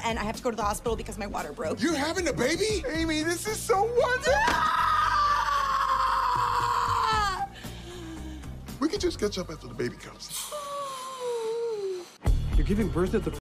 and I have to go to the hospital because my water broke. You're having a baby? Amy, this is so wonderful. We can just catch up after the baby comes. You're giving birth at the